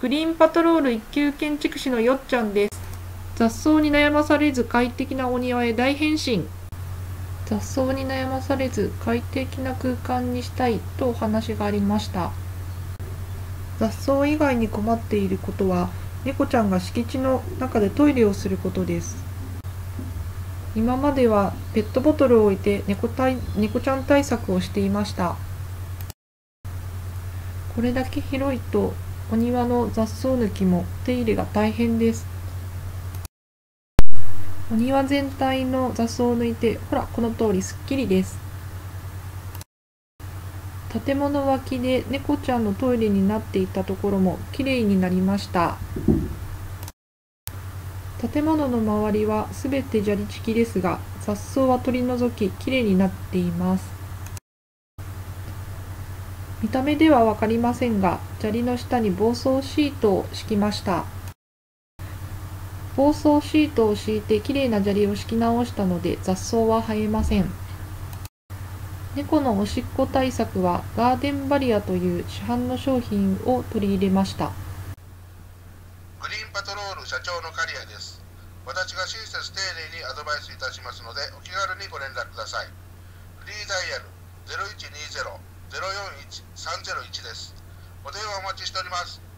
グリーンパトロール一級建築士のよっちゃんです。雑草に悩まされず快適なお庭へ大変身。雑草に悩まされず快適な空間にしたいとお話がありました。雑草以外に困っていることは、猫ちゃんが敷地の中でトイレをすることです。今まではペットボトルを置いて猫ちゃん対策をしていました。これだけ広いとお庭の雑草抜きも手入れが大変です。お庭全体の雑草を抜いて、ほらこの通りすっきりです。建物脇で猫ちゃんのトイレになっていたところもきれいになりました。建物の周りはすべて砂利敷きですが、雑草は取り除ききれいになっています。見た目ではわかりませんが、砂利の下に防草シートを敷きました。防草シートを敷いてきれいな砂利を敷き直したので雑草は生えません。猫のおしっこ対策はガーデンバリアという市販の商品を取り入れました。 グリーンパトロール社長の刈谷です。私が親切丁寧にアドバイスいたしますのでお気軽にご連絡ください。フリーダイヤル 0120-041-301 です。お電話お待ちしております。